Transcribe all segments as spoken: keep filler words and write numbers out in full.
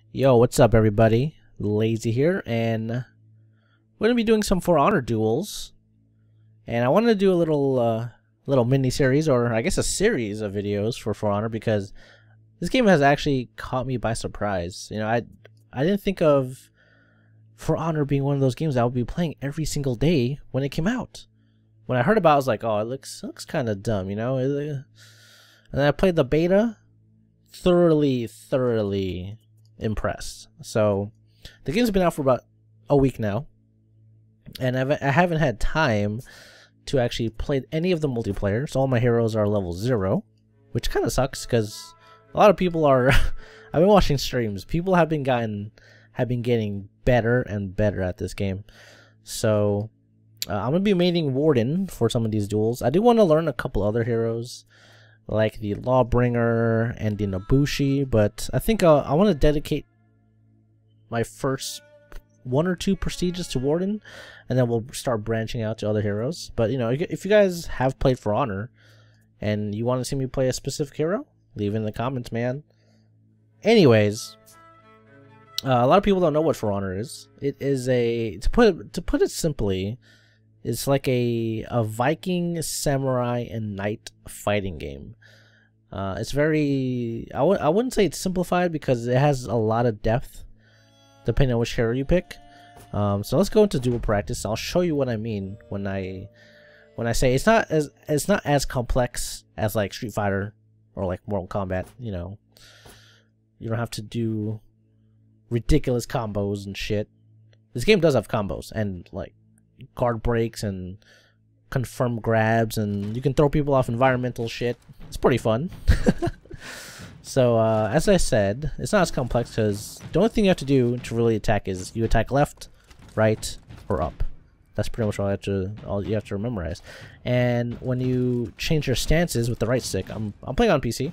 Yo, what's up everybody? Lazy here, and we're gonna be doing some For Honor Duels. And I wanted to do a little uh, little mini series, or I guess a series of videos for For Honor, because this game has actually caught me by surprise. You know, I I didn't think of For Honor being one of those games I would be playing every single day when it came out. When I heard about it, I was like, oh, it looks it looks kind of dumb, you know. And then I played the beta, thoroughly, thoroughly impressed. So the game's been out for about a week now, and I've, I haven't had time to actually play any of the multiplayer. So all my heroes are level zero, which kind of sucks because a lot of people are I've been watching streams, people have been gotten have been getting better and better at this game. So uh, I'm gonna be maining Warden for some of these duels. I do want to learn a couple other heroes like the Lawbringer and the Nobushi, but I think uh, I want to dedicate my first one or two prestiges to Warden, and then we'll start branching out to other heroes. But you know, if you guys have played For Honor and you want to see me play a specific hero, leave it in the comments, man. Anyways, uh, a lot of people don't know what For Honor is. It is a to put it, to put it simply, it's like a a Viking, samurai, and knight fighting game. Uh, it's very I w I wouldn't say it's simplified because it has a lot of depth depending on which hero you pick. Um, so let's go into duel practice. I'll show you what I mean when I when I say it's not as it's not as complex as like Street Fighter or like Mortal Kombat. You know, you don't have to do ridiculous combos and shit. This game does have combos and like guard breaks and confirm grabs, and you can throw people off environmental shit. It's pretty fun. So uh, as I said, it's not as complex because the only thing you have to do to really attack is you attack left, right, or up. That's pretty much all you have to all you have to memorize. And when you change your stances with the right stick, I'm I'm playing on P C,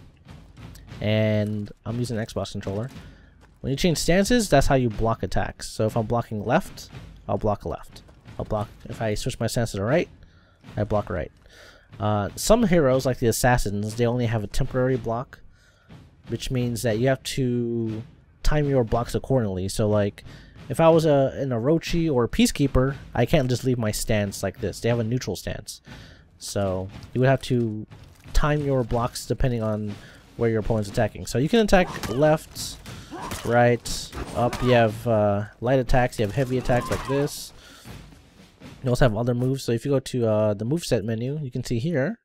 and I'm using an Xbox controller. When you change stances, that's how you block attacks. So if I'm blocking left, I'll block left. I'll block if I switch my stance to the right, I block right. Uh, some heroes, like the assassins, they only have a temporary block, which means that you have to time your blocks accordingly. So like, if I was a in a Orochi or a Peacekeeper, I can't just leave my stance like this. They have a neutral stance. So you would have to time your blocks depending on where your opponent's attacking. So you can attack left, right, up. You have uh, light attacks, you have heavy attacks like this. You also have other moves. So if you go to uh, the moveset menu, you can see here.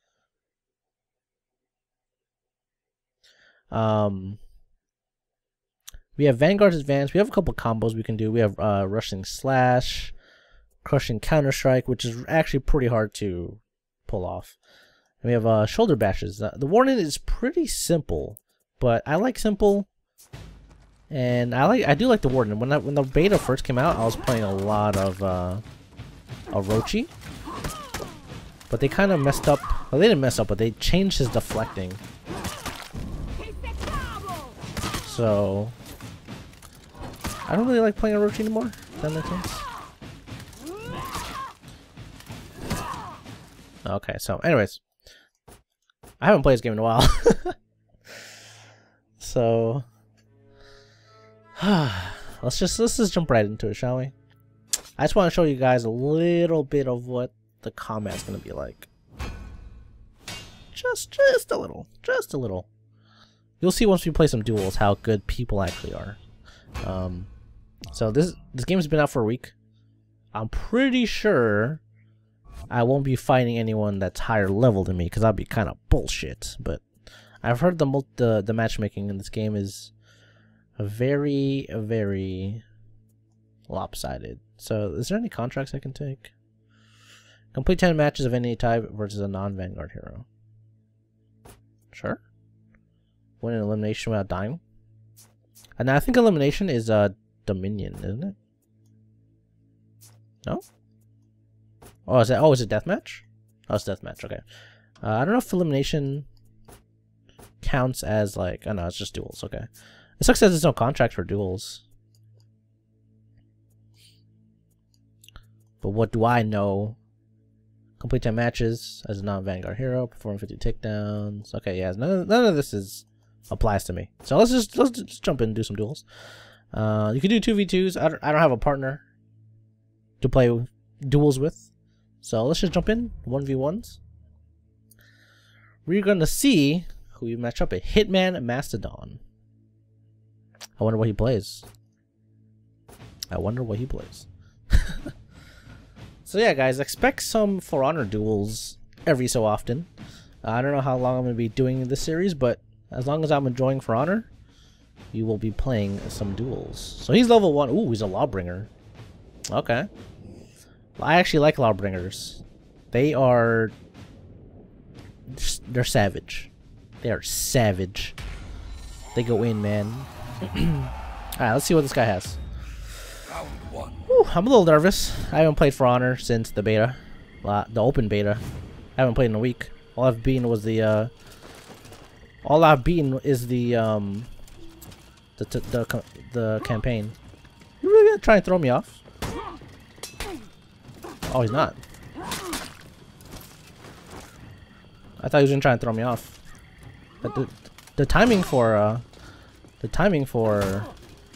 Um, we have Vanguard's Advance. We have a couple combos we can do. We have uh, Rushing Slash, Crushing Counter Strike, which is actually pretty hard to pull off. And we have uh, Shoulder Bashes. Uh, the Warden is pretty simple, but I like simple, and I like I do like the Warden. When I, when the beta first came out, I was playing a lot of uh, Orochi, but they kind of messed up. Well, they didn't mess up, but they changed his deflecting. So I don't really like playing Orochi anymore. Does that make sense? Okay, so anyways, I haven't played this game in a while. So let's just let's just jump right into it, shall we? I just want to show you guys a little bit of what the combat's gonna be like. Just just a little. Just a little. You'll see once we play some duels how good people actually are. Um, so this this game has been out for a week. I'm pretty sure I won't be fighting anyone that's higher level than me because that'd be kind of bullshit. But I've heard the, the the matchmaking in this game is a very very lopsided. So is there any contracts I can take? Complete ten matches of any type versus a non-Vanguard hero. Sure. Win an elimination without dying. And I think elimination is uh Dominion, isn't it? No? Oh, is that oh is it deathmatch? Oh, it's deathmatch, okay. Uh, I don't know if elimination counts as like, oh no, it's just duels, okay. It sucks that there's no contract for duels. But what do I know? Complete ten matches as a non-Vanguard hero, perform fifty takedowns. Okay, yeah, none, none of this is applies to me. So let's just let's just jump in and do some duels. Uh, you can do two v twos. I don't, I don't have a partner to play duels with, so let's just jump in one v ones. We're gonna see who you match up at. Hitman Mastodon. I wonder what he plays. I wonder what he plays. So yeah, guys, expect some For Honor duels every so often. Uh, I don't know how long I'm gonna be doing this series, but as long as I'm enjoying For Honor, you will be playing some duels. So he's level one. Ooh, he's a Lawbringer. Okay. Well, I actually like Lawbringers. They are... They're savage. They are savage. They go in, man. Alright, let's see what this guy has. Round one. Whew, I'm a little nervous. I haven't played For Honor since the beta. Uh, the open beta. I haven't played in a week. All I've beaten was the... Uh, all I've beaten is the... Um, the, the, the, the campaign. You really gonna try and throw me off? Oh, he's not. I thought he was gonna try and throw me off. But the the timing for uh the timing for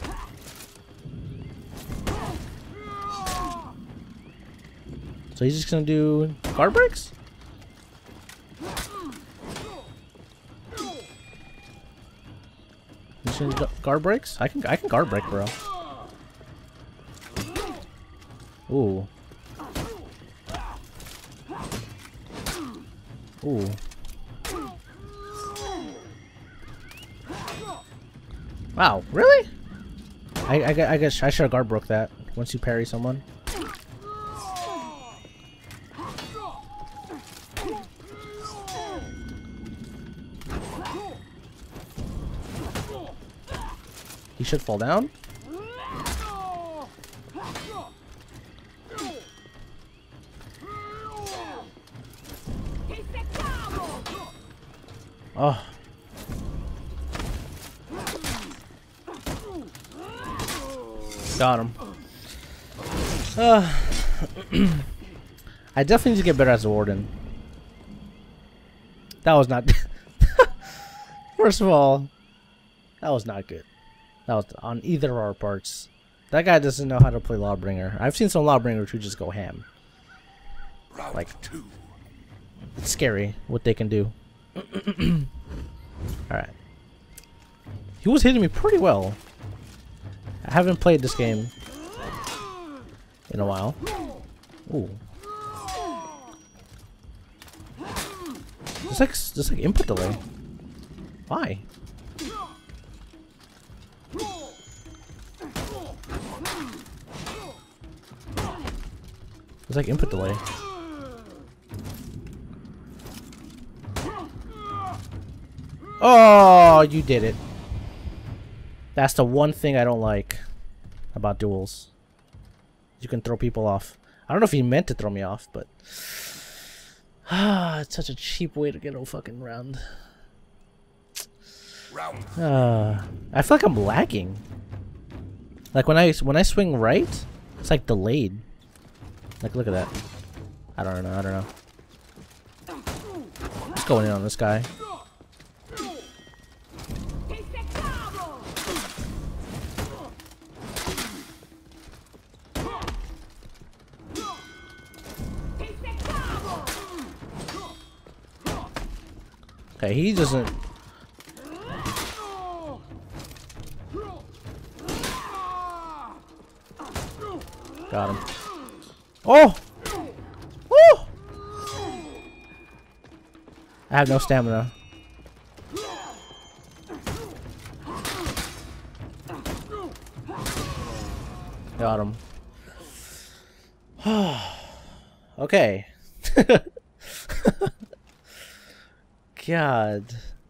so he's just gonna do guard breaks? He's gonna do guard breaks? I can I can guard break, bro. Ooh. Ooh. Wow, really? I I, I guess I should have guard broke that once you parry someone. He should fall down. Oh. Got him. Uh, I definitely need to get better as a Warden. That was not... First of all, that was not good. That was on either of our parts. That guy doesn't know how to play Lawbringer. I've seen some Lawbringers who just go ham. Round like, two. It's scary what they can do. Alright. He was hitting me pretty well. I haven't played this game in a while. Ooh. There's like, there's like input delay. Why? There's like input delay. Oh, you did it. That's the one thing I don't like about duels. You can throw people off. I don't know if he meant to throw me off, but... Ah, it's such a cheap way to get a fucking round. Round. Uh, I feel like I'm lagging. Like when I when I swing right, it's like delayed. Like look at that. I don't know. I don't know. Let's go in on this guy. Okay, he doesn't. Got him. Oh! Oh! I have no stamina. Got him. Okay. God.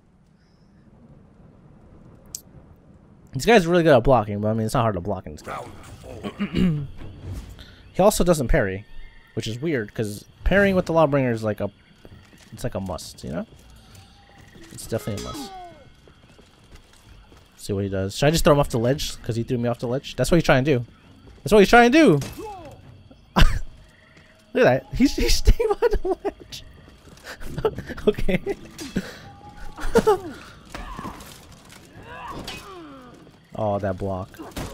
This guy's really good at blocking, but I mean, it's not hard to block in this game. He also doesn't parry, which is weird, because parrying with the Lawbringer is like a... It's like a must, you know? It's definitely a must. Let's see what he does. Should I just throw him off the ledge, because he threw me off the ledge? That's what he's trying to do. That's what he's trying to do! Look at that. He's, he's staying on the ledge. Okay. Oh, that block.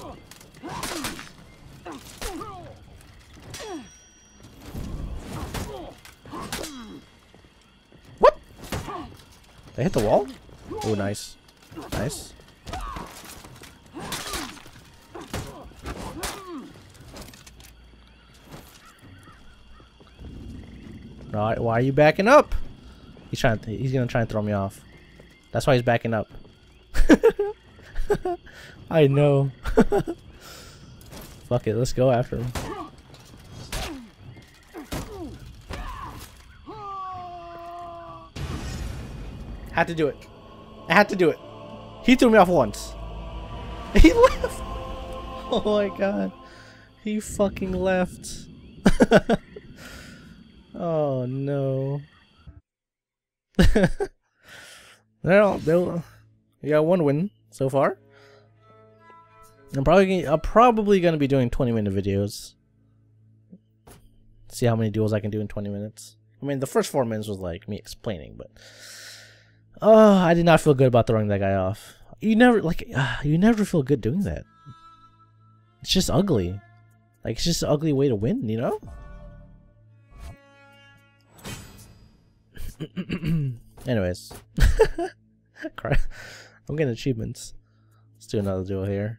What? They hit the wall? Oh, nice. Nice. Why, why are you backing up? He's trying to, he's gonna try and throw me off. That's why he's backing up. I know. Fuck it, let's go after him. Had to do it. I had to do it. He threw me off once. He left. Oh my god. He fucking left. Oh no. Well, they'll, you got one win so far. I'm probably I'm probably gonna be doing twenty minute videos. See how many duels I can do in twenty minutes. I mean, the first four minutes was like me explaining, but oh, I did not feel good about throwing that guy off. You never like uh, you never feel good doing that. It's just ugly. Like it's just an ugly way to win, you know? Anyways. I'm getting achievements. Let's do another duel here.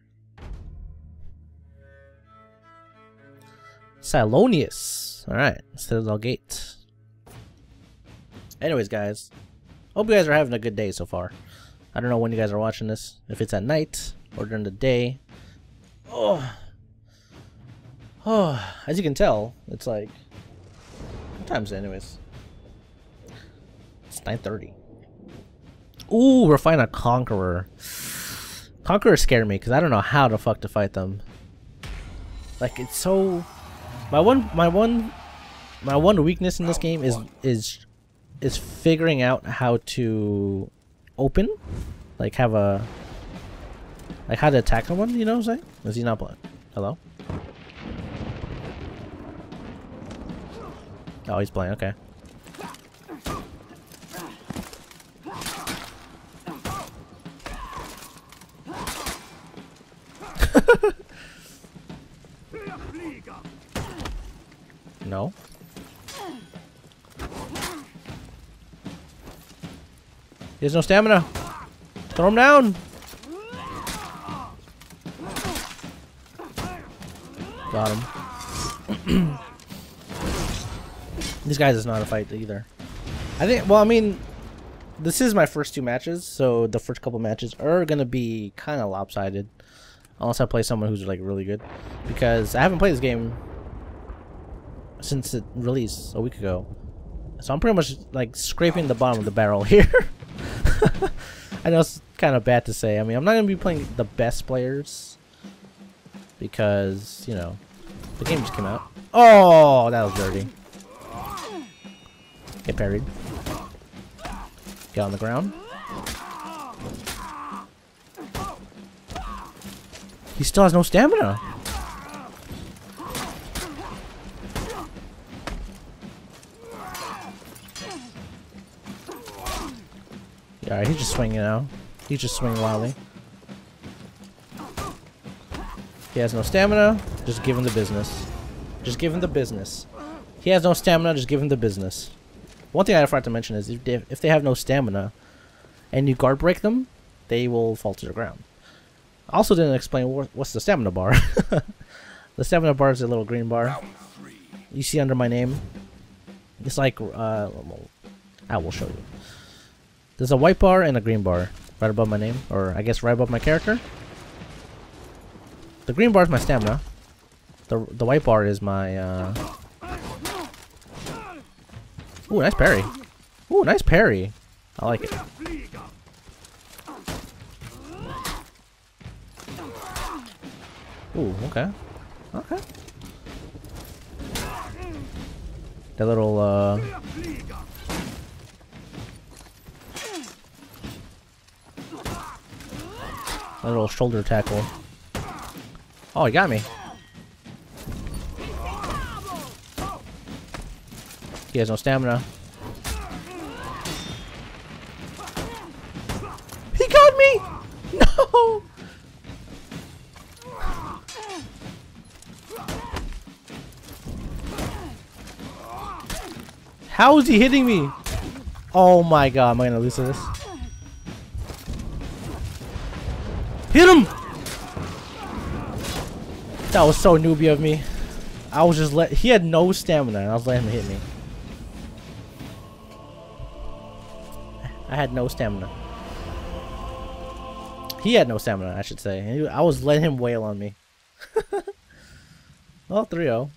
Silonius. Alright, Citadel Gate. Anyways, guys. Hope you guys are having a good day so far. I don't know when you guys are watching this. If it's at night or during the day. Oh. Oh. As you can tell, it's like... What time is it anyways? It's nine thirty. Ooh, we're fighting a Conqueror. Conquerors scare me because I don't know how the fuck to fight them. Like it's so... My one, my one, my one weakness in this game is is is figuring out how to open, like have a, like how to attack someone. You know what I'm saying? Is he not playing? Hello? Oh, he's playing. Okay. No. He has no stamina. Throw him down. Got him. This guy is not a fight either. I think, well, I mean, this is my first two matches, so the first couple matches are going to be kind of lopsided. Unless I play someone who's like really good. Because I haven't played this game since it released a week ago. So I'm pretty much like scraping the bottom of the barrel here. I know it's kind of bad to say. I mean, I'm not going to be playing the best players. Because, you know, the game just came out. Oh, that was dirty. Get parried. Get on the ground. He still has no stamina. Yeah, alright, he's just swinging now. He's just swinging wildly. He has no stamina. Just give him the business. Just give him the business. He has no stamina. Just give him the business. One thing I forgot to mention is if they, if they have no stamina and you guard break them, they will fall to the ground. I also didn't explain what, what's the stamina bar. The stamina bar is a little green bar. You see under my name. It's like, uh, I will show you. There's a white bar and a green bar right above my name, or I guess right above my character. The green bar is my stamina. The the white bar is my. Uh... Ooh, nice parry. Ooh, nice parry. I like it. Ooh, okay. Okay. That little, uh... that little shoulder tackle. Oh, he got me. He has no stamina. He got me! No! How is he hitting me? Oh my god, am I gonna lose to this? Hit him! That was so newbie of me. I was just let he had no stamina and I was letting him hit me. I had no stamina. He had no stamina, I should say. I was letting him wail on me. Well, three oh.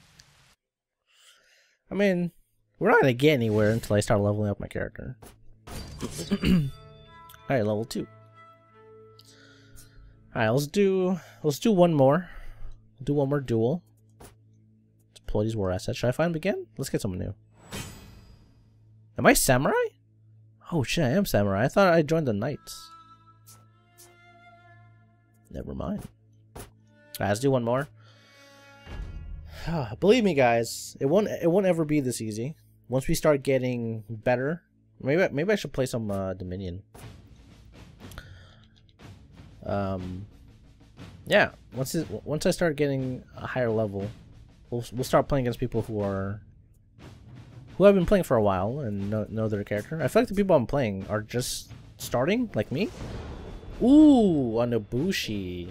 I mean, we're not gonna get anywhere until I start leveling up my character. Alright, level two. Alright, let's do let's do one more. Do one more duel. Deploy these war assets. Should I find them again? Let's get someone new. Am I samurai? Oh shit, I am samurai. I thought I joined the knights. Never mind. Alright, let's do one more. Believe me, guys, it won't it won't ever be this easy. Once we start getting better, maybe maybe I should play some uh, Dominion. Um, yeah. Once it, once I start getting a higher level, we'll we'll start playing against people who are who have been playing for a while and know know their character. I feel like the people I'm playing are just starting, like me. Ooh, a Nobushi.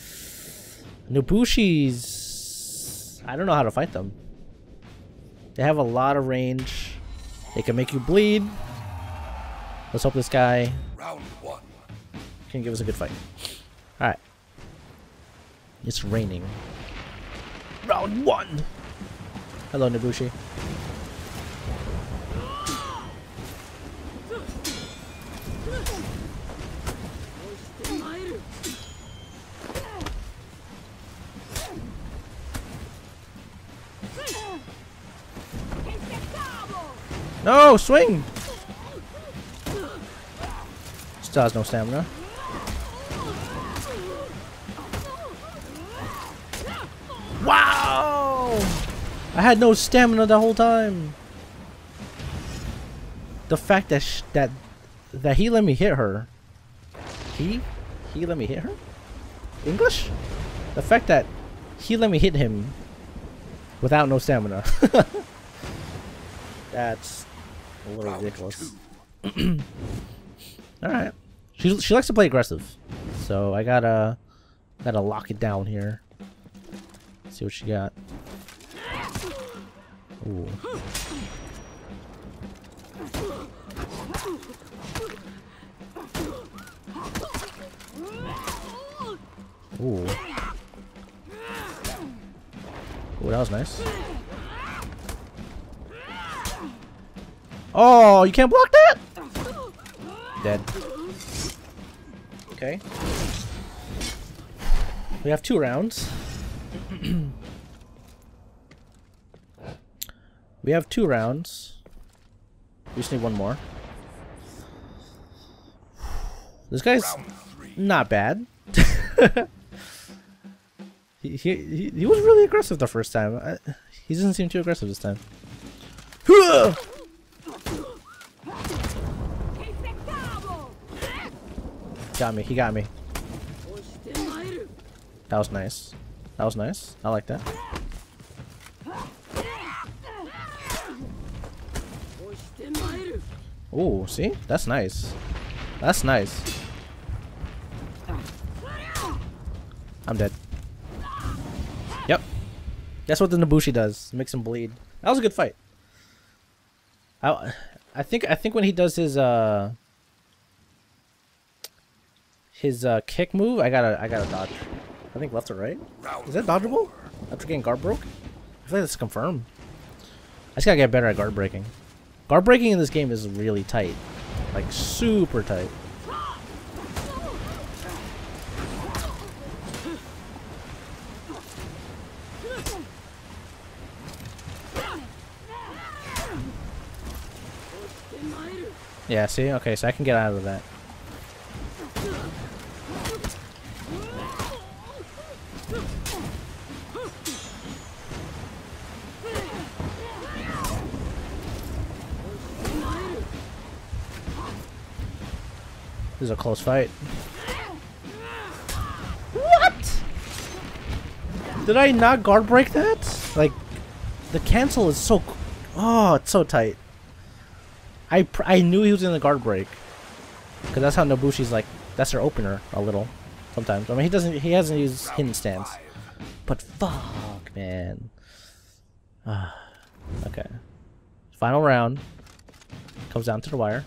Nobushi's. I don't know how to fight them. They have a lot of range. They can make you bleed. Let's hope this guy Round one. can give us a good fight. Alright. It's raining. Round one! Hello, Nobushi. No, swing! Still has no stamina. Wow! I had no stamina the whole time. The fact that sh that that he let me hit her. He he let me hit her? English? The fact that he let me hit him without no stamina. That's a little ridiculous. Alright. She she likes to play aggressive. So I gotta gotta lock it down here. See what she got. Ooh. Ooh. Ooh, that was nice. Oh, you can't block that? Dead. Okay. We have two rounds. We have two rounds. We just need one more. This guy's not bad. he, he, he, he was really aggressive the first time. I, he doesn't seem too aggressive this time. Got me. He got me. That was nice. That was nice. I like that. Oh, see? That's nice. That's nice. I'm dead. Yep. That's what the Nobushi does. Makes him bleed. That was a good fight. I I think I think when he does his uh his uh kick move, I gotta I gotta dodge. I think left or right. Is that dodgeable? After getting guard broke? I feel like that's confirmed. I just gotta get better at guard breaking. Guard breaking in this game is really tight. Like super tight. Yeah, see? Okay, so I can get out of that. This is a close fight. What? Did I not guard break that? Like, the cancel is so... Oh, it's so tight. I pr I knew he was in the guard break, because that's how Nobushi's like. That's their opener a little, sometimes. I mean, he doesn't. He hasn't used hidden stance, but fuck, man. Ah, okay. Final round comes down to the wire.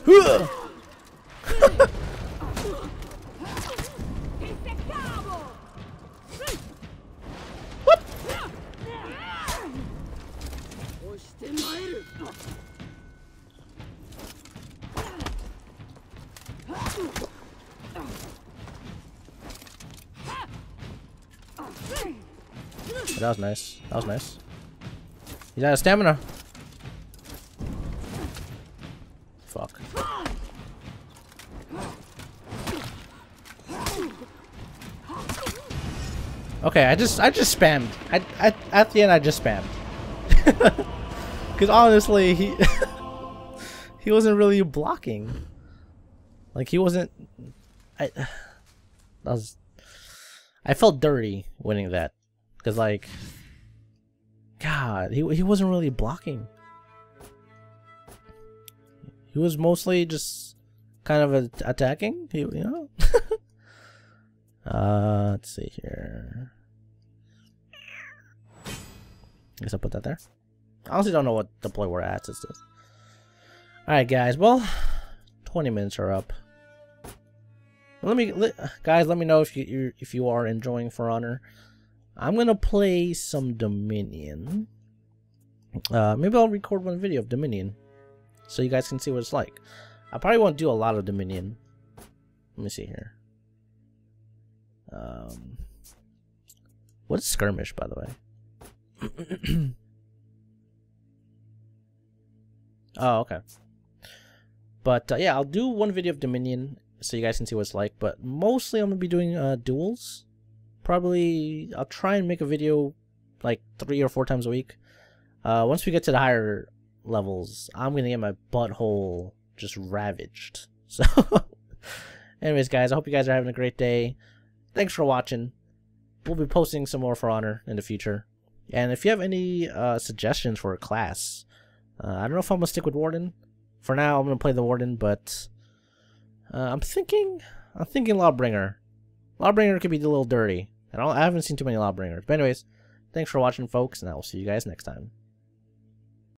That was nice. That was nice. He's out of stamina. Fuck. Okay, I just I just spammed. I, I at the end I just spammed. Cause honestly he he wasn't really blocking. Like he wasn't. I that was. I felt dirty winning that. Cause like, God, he he wasn't really blocking. He was mostly just kind of a, attacking. He, you know. uh, let's see here. I guess I'll put that there. I honestly don't know what deploy we're at. It's this. All right, guys. Well, twenty minutes are up. Let me, let, guys. Let me know if you if you are enjoying For Honor. I'm gonna play some Dominion. Uh, maybe I'll record one video of Dominion, so you guys can see what it's like. I probably won't do a lot of Dominion. Let me see here. Um, what is skirmish, by the way? Oh, okay. But uh, yeah, I'll do one video of Dominion so you guys can see what it's like. But mostly, I'm gonna be doing uh, duels. Probably, I'll try and make a video like three or four times a week. Uh, once we get to the higher levels, I'm gonna get my butthole just ravaged. So, anyways, guys, I hope you guys are having a great day. Thanks for watching. We'll be posting some more For Honor in the future. And if you have any uh, suggestions for a class, uh, I don't know if I'm gonna stick with Warden. For now, I'm gonna play the Warden, but uh, I'm thinking, I'm thinking Lawbringer. Lawbringer could be a little dirty. I don't. I haven't seen too many Lawbringers. But anyways, thanks for watching, folks, and I will see you guys next time.